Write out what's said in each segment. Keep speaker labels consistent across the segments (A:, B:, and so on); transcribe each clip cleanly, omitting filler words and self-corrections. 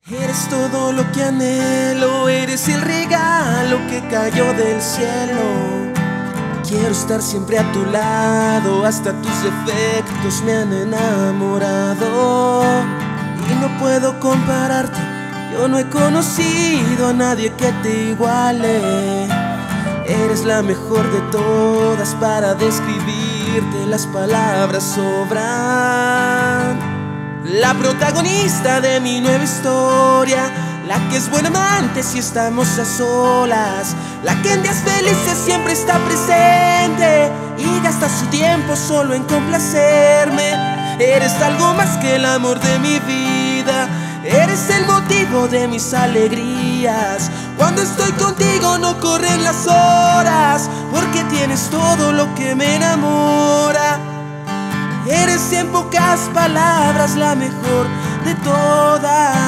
A: Eres todo lo que anhelo, eres el regalo que cayó del cielo. Quiero estar siempre a tu lado, hasta tus defectos me han enamorado. Y no puedo compararte, yo no he conocido a nadie que te iguale. Eres la mejor de todas, para describirte las palabras sobran. La protagonista de mi nueva historia, la que es buena amante si estamos a solas, la que en días felices siempre está presente y gasta su tiempo solo en complacerme. Eres algo más que el amor de mi vida, eres el motivo de mis alegrías. Cuando estoy contigo no corren las horas, porque tienes todo lo que me enamora. Eres en pocas palabras la mejor de todas.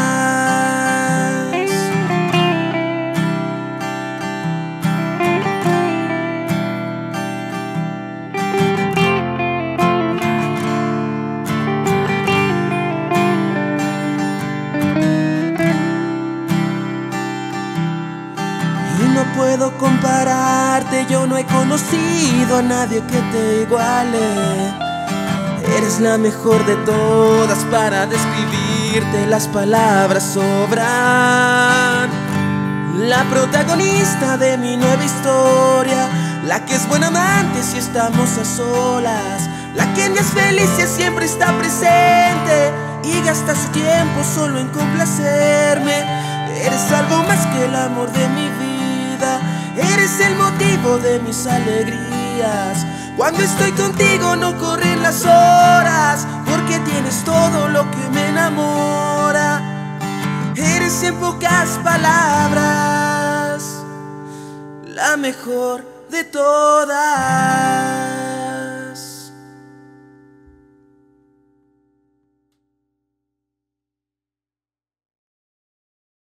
A: Y no puedo compararte, yo no he conocido a nadie que te iguale. Eres la mejor de todas, para describirte las palabras sobran. La protagonista de mi nueva historia, la que es buena amante si estamos a solas, la que en días felices siempre está presente y gasta su tiempo solo en complacerme. Eres algo más que el amor de mi vida, eres el motivo de mis alegrías. Cuando estoy contigo no corren las horas, porque tienes todo lo que me enamora. Eres en pocas palabras la mejor de todas.